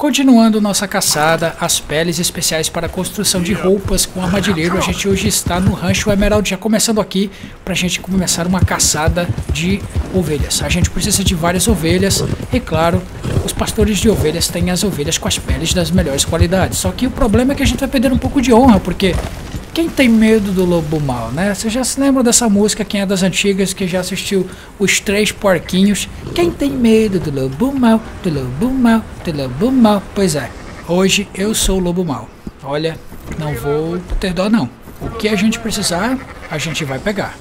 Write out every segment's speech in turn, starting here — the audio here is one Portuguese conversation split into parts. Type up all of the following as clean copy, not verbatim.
Continuando nossa caçada, as peles especiais para a construção de roupas com armadilheiro, a gente hoje está no Rancho Emerald, já começando aqui para a gente começar uma caçada de ovelhas. A gente precisa de várias ovelhas e, claro, os pastores de ovelhas têm as ovelhas com as peles das melhores qualidades. Só que o problema é que a gente vai perder um pouco de honra, porque quem tem medo do lobo mau, né? Você já se lembra dessa música, quem é das antigas, que já assistiu Os Três Porquinhos? Quem tem medo do lobo mau, do lobo mau, do lobo mau? Pois é, hoje eu sou o lobo mau. Olha, não vou ter dó não. O que a gente precisar, a gente vai pegar.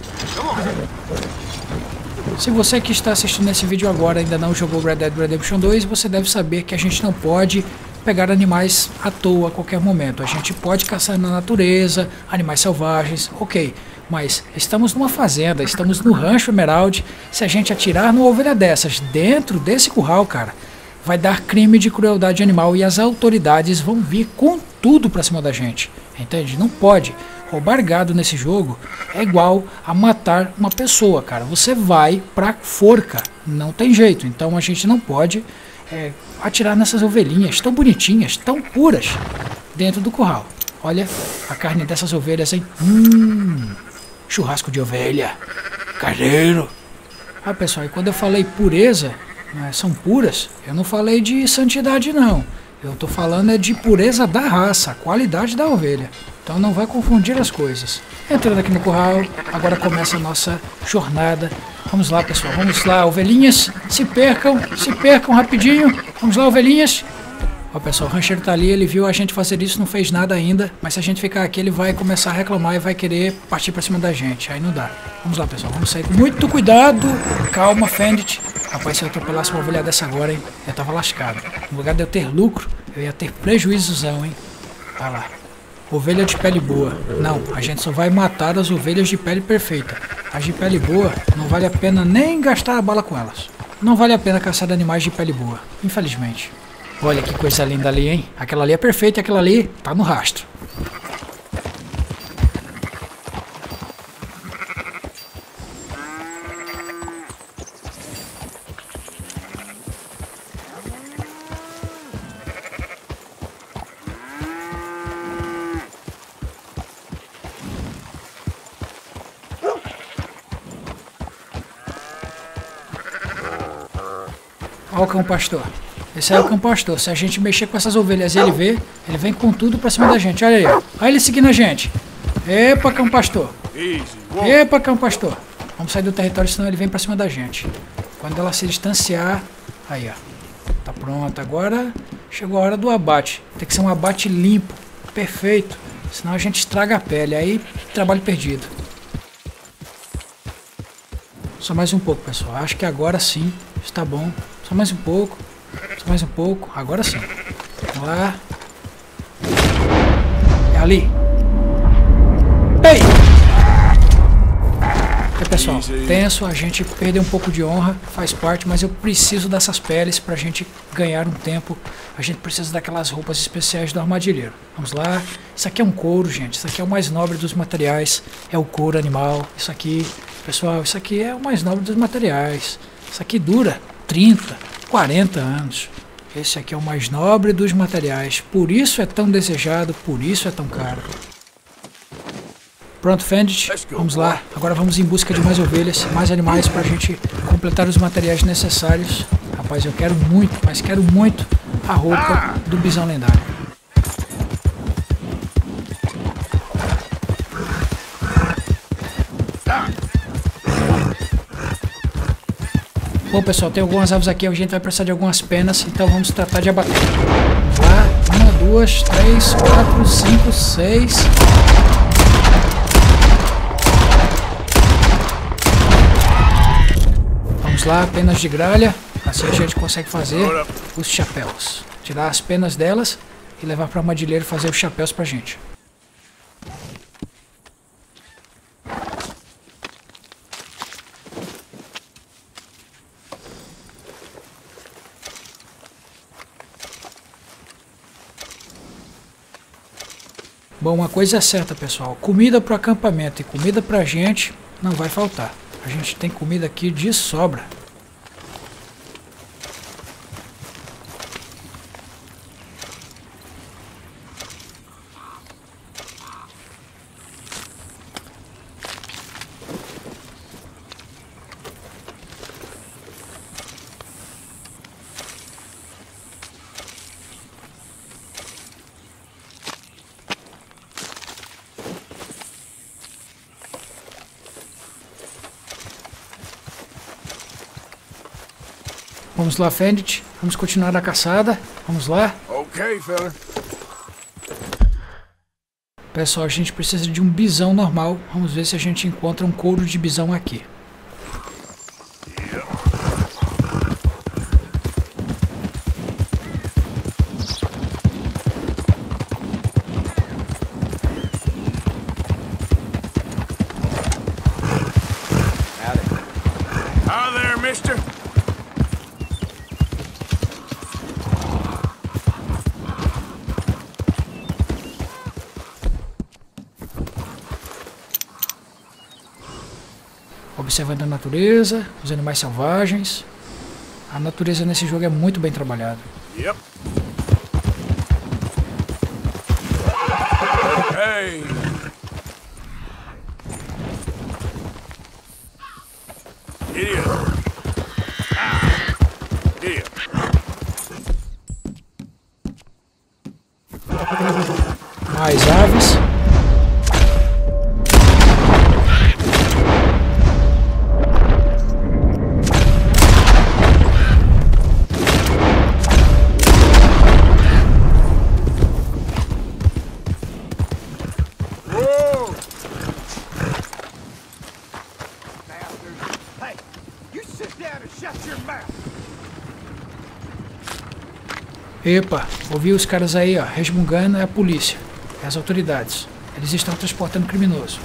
Se você que está assistindo esse vídeo agora ainda não jogou Red Dead Redemption 2, você deve saber que a gente não pode pegar animais à toa a qualquer momento. A gente pode caçar na natureza, animais selvagens, ok. Mas estamos numa fazenda, estamos no Rancho Emerald. Se a gente atirar numa ovelha dessas dentro desse curral, cara, vai dar crime de crueldade animal e as autoridades vão vir com tudo pra cima da gente. Entende? Não pode. Roubar gado nesse jogo é igual a matar uma pessoa, cara. Você vai pra forca. Não tem jeito. Então a gente não pode atirar nessas ovelhinhas tão bonitinhas, tão puras, dentro do curral. Olha a carne dessas ovelhas, hein? Churrasco de ovelha, carneiro. Ah, pessoal, e quando eu falei pureza, né, são puras, eu não falei de santidade não. Eu tô falando de pureza da raça, a qualidade da ovelha. Então não vai confundir as coisas. Entrando aqui no curral, agora começa a nossa jornada. Vamos lá, pessoal, vamos lá, ovelhinhas, se percam rapidinho. Vamos lá, ovelhinhas. Ó, pessoal, o rancheiro tá ali, ele viu a gente fazer isso, não fez nada ainda. Mas se a gente ficar aqui, ele vai começar a reclamar e vai querer partir pra cima da gente. Aí não dá. Vamos lá, pessoal, vamos sair com muito cuidado. Calma, Fendit. Rapaz, se eu atropelasse uma ovelha dessa agora, hein, eu tava lascado. No lugar de eu ter lucro, eu ia ter prejuízozão, hein. Vai lá. Ovelha de pele boa. Não, a gente só vai matar as ovelhas de pele perfeita. As de pele boa, não vale a pena nem gastar a bala com elas. Não vale a pena caçar animais de pele boa, infelizmente. Olha que coisa linda ali, hein? Aquela ali é perfeita e aquela ali tá no rastro. Olha o cão pastor. Esse aí é o cão pastor. Se a gente mexer com essas ovelhas e ele ver, ele vem com tudo pra cima da gente. Olha aí. Olha ele seguindo a gente. Epa, cão pastor. Epa, cão pastor. Vamos sair do território, senão ele vem pra cima da gente. Quando ela se distanciar... Aí, ó. Tá pronto. Agora chegou a hora do abate. Tem que ser um abate limpo. Perfeito. Senão a gente estraga a pele. Aí, trabalho perdido. Só mais um pouco, pessoal. Acho que agora sim está bom. Só mais um pouco. Só mais um pouco. Agora sim. Vamos lá. É ali. Ei! É, pessoal, tenso. A gente perdeu um pouco de honra. Faz parte, mas eu preciso dessas peles pra gente ganhar um tempo. A gente precisa daquelas roupas especiais do armadilheiro. Vamos lá. Isso aqui é um couro, gente. Isso aqui é o mais nobre dos materiais. É o couro animal. Isso aqui, pessoal, isso aqui é o mais nobre dos materiais. Isso aqui dura 30, 40 anos. Esse aqui é o mais nobre dos materiais. Por isso é tão desejado, por isso é tão caro. Pronto, Fendit. Vamos lá. Agora vamos em busca de mais ovelhas, mais animais para a gente completar os materiais necessários. Rapaz, eu quero muito, mas quero muito a roupa do bisão lendário. Bom, pessoal, tem algumas aves aqui, a gente vai precisar de algumas penas, então vamos tratar de abater. Vamos lá, 1, 2, 3, 4, 5, 6. Vamos lá, penas de gralha, assim a gente consegue fazer os chapéus. Tirar as penas delas e levar para o armadilheiro fazer os chapéus pra gente. Bom, uma coisa é certa, pessoal, comida para o acampamento e comida para a gente não vai faltar. A gente tem comida aqui de sobra. Vamos lá, Fendit. Vamos continuar a caçada. Vamos lá. Okay, fella. Pessoal, a gente precisa de um bisão normal. Vamos ver se a gente encontra um couro de bisão aqui. Hi there, mister. Observando a natureza, os animais selvagens. A natureza nesse jogo é muito bem trabalhada. Yep. Hey. Idiot. Idiot. Mais aves. Whoa. Hey, you sit down and shut your mouth. Epa, ouvi os caras aí, ó, resmungando, é a polícia, é as autoridades. Eles estão transportando criminoso.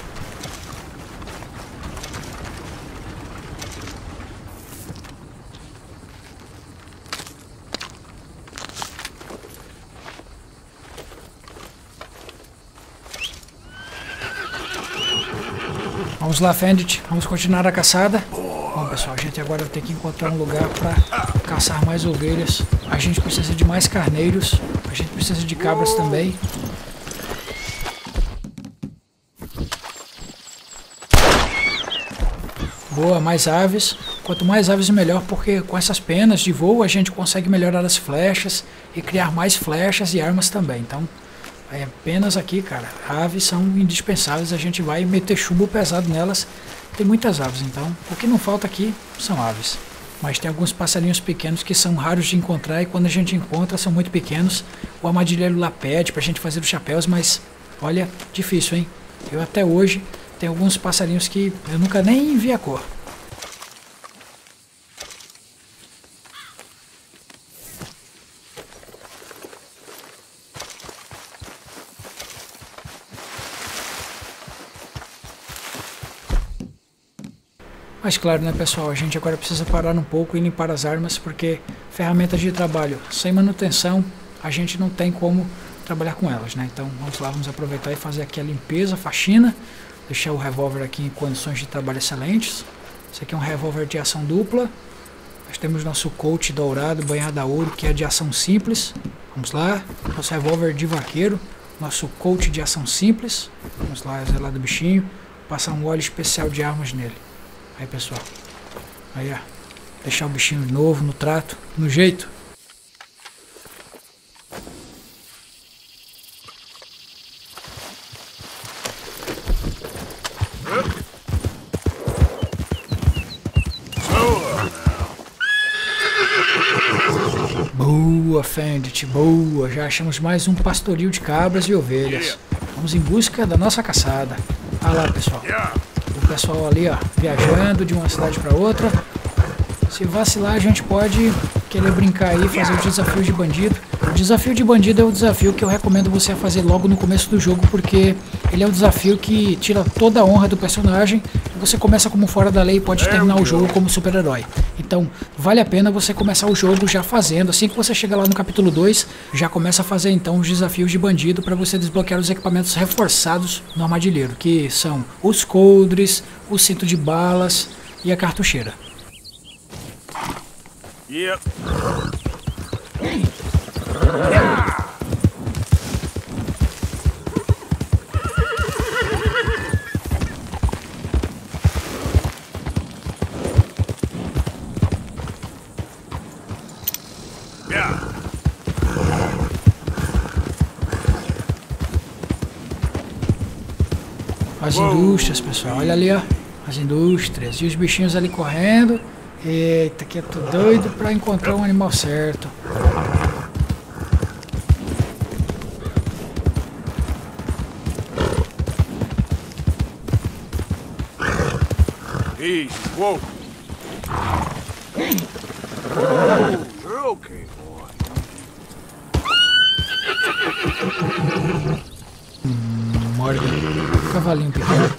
Vamos lá, Fendit, vamos continuar a caçada. Bom, pessoal, a gente agora tem que encontrar um lugar para caçar mais ovelhas. A gente precisa de mais carneiros. A gente precisa de cabras também. Boa, mais aves. Quanto mais aves melhor, porque com essas penas de voo a gente consegue melhorar as flechas e criar mais flechas e armas também. Então, penas aqui, cara, aves são indispensáveis. A gente vai meter chumbo pesado nelas. Tem muitas aves, então o que não falta aqui são aves. Mas tem alguns passarinhos pequenos que são raros de encontrar e quando a gente encontra são muito pequenos. O armadilheiro lá pede pra gente fazer os chapéus, mas olha, difícil, hein? Eu até hoje tenho alguns passarinhos que eu nunca nem vi a cor. Mas claro, né, pessoal, a gente agora precisa parar um pouco e limpar as armas, porque ferramentas de trabalho sem manutenção, a gente não tem como trabalhar com elas, né? Então vamos lá, vamos aproveitar e fazer aqui a limpeza, a faxina, deixar o revólver aqui em condições de trabalho excelentes. Esse aqui é um revólver de ação dupla. Nós temos nosso Colt dourado, banhado a ouro, que é de ação simples. Vamos lá, nosso revólver de vaqueiro, nosso Colt de ação simples. Vamos lá, zelar do bichinho, passar um óleo especial de armas nele. Aí, pessoal, aí, ó, deixar o bichinho novo no trato, no jeito. Boa, Fendit, boa, já achamos mais um pastoril de cabras e ovelhas. Vamos em busca da nossa caçada. Olha lá, pessoal. O pessoal ali, ó, viajando de uma cidade para outra. Se vacilar, a gente pode querer brincar aí, fazer os desafios de bandido. O desafio de bandido é o desafio que eu recomendo você fazer logo no começo do jogo, porque ele é um desafio que tira toda a honra do personagem. E você começa como fora da lei e pode terminar o jogo como super-herói. Então, vale a pena você começar o jogo já fazendo. Assim que você chega lá no capítulo 2, já começa a fazer então os desafios de bandido para você desbloquear os equipamentos reforçados no armadilheiro, que são os coldres, o cinto de balas e a cartucheira. Yep. As indústrias, pessoal, olha ali, ó, as indústrias e os bichinhos ali correndo. Eita, que eu tô doido pra encontrar um animal certo. Easy. Whoa. You're okay, boy. Morgan. Cavalinho pequeno.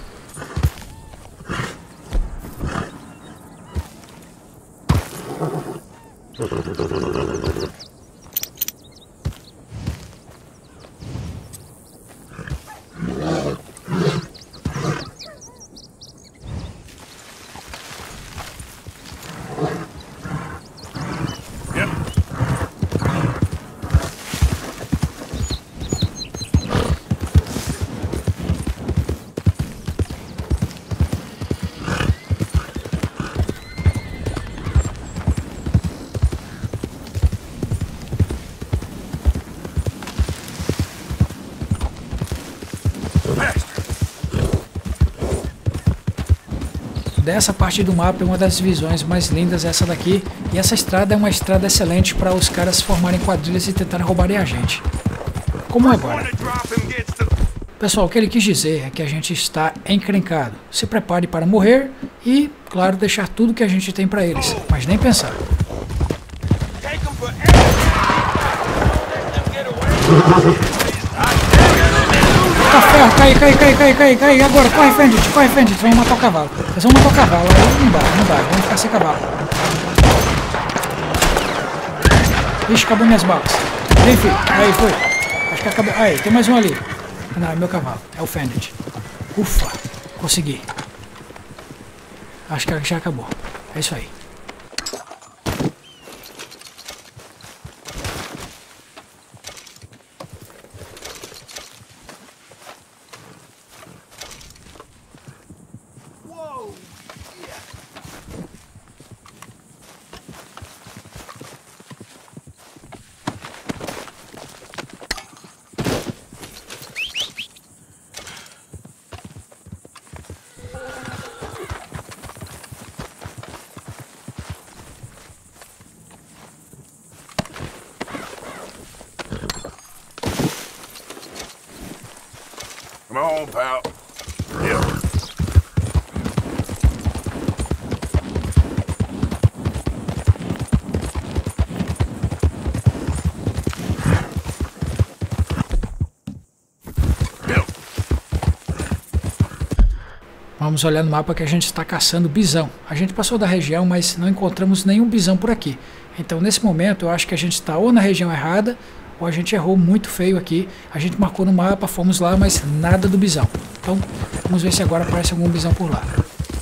Yep. Dessa parte do mapa é uma das visões mais lindas, essa daqui. E essa estrada é uma estrada excelente para os caras formarem quadrilhas e tentarem roubarem a gente. Como agora. Pessoal, o que ele quis dizer é que a gente está encrencado. Se prepare para morrer e, claro, deixar tudo que a gente tem para eles. Mas nem pensar. Tá ferro, cai. Agora, corre, Fendit, Eles vão matar o cavalo. Aí não dá, vamos ficar sem cavalo. Ixi, acabou minhas balas. Vem, filho, aí foi. Acho que acabou. Aí, tem mais um ali. Não, é meu cavalo, é o Fendit. Ufa, consegui. Acho que já acabou. É isso aí. Come on, pal. Yep. Vamos olhar no mapa que a gente está caçando bisão. A gente passou da região, mas não encontramos nenhum bisão por aqui. Então, nesse momento, eu acho que a gente está ou na região errada, ou a gente errou muito feio aqui. A gente marcou no mapa, fomos lá, mas nada do bisão. Então, vamos ver se agora aparece algum bisão por lá.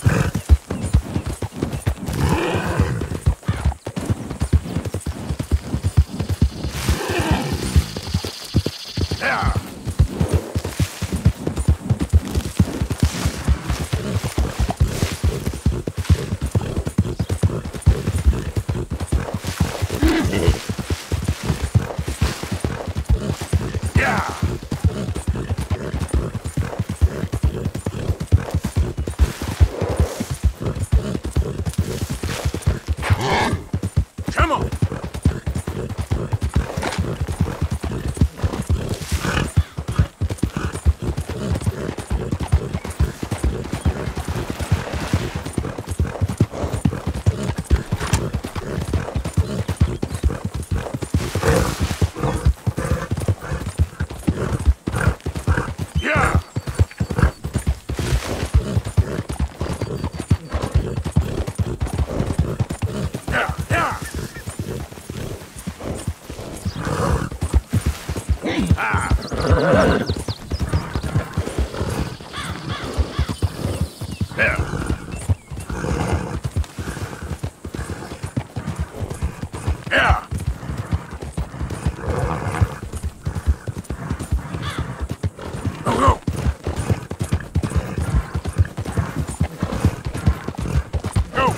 Come on. Yeah. Yeah. Go, go. Go.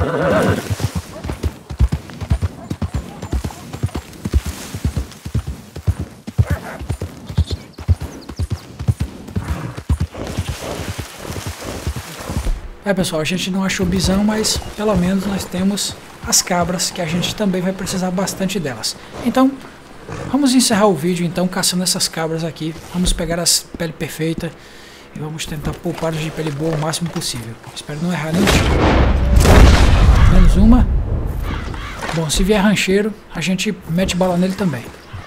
Pessoal, a gente não achou bisão, mas pelo menos nós temos as cabras, que a gente também vai precisar bastante delas. Então, vamos encerrar o vídeo então caçando essas cabras aqui. Vamos pegar as pele perfeita e vamos tentar poupar de pele boa o máximo possível. Espero não errar nenhum tiro. Menos uma. Bom, se vier rancheiro, a gente mete bala nele também.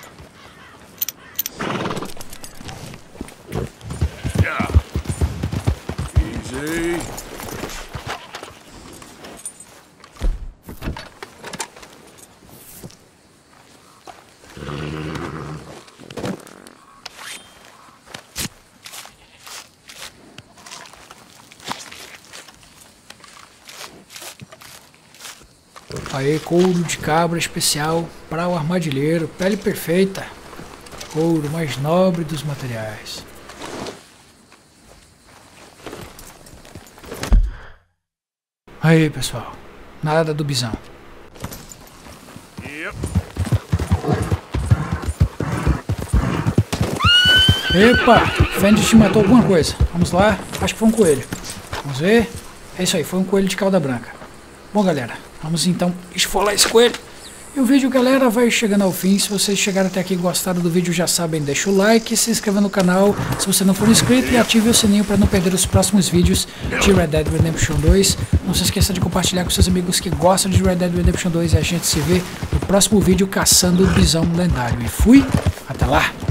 Easy. Aí, couro de cabra especial para o armadilheiro, pele perfeita, couro mais nobre dos materiais. Aí, pessoal, nada do bisão. Yep. Epa, Fendit matou alguma coisa. Vamos lá, acho que foi um coelho. Vamos ver. É isso aí, foi um coelho de cauda branca. Bom, galera, vamos então esfolar esse coelho. E o vídeo, galera, vai chegando ao fim. Se vocês chegaram até aqui e gostaram do vídeo, já sabem, deixa o like, se inscreva no canal se você não for inscrito e ative o sininho para não perder os próximos vídeos de Red Dead Redemption 2. Não se esqueça de compartilhar com seus amigos que gostam de Red Dead Redemption 2 e a gente se vê no próximo vídeo caçando o bisão lendário. E fui, até lá!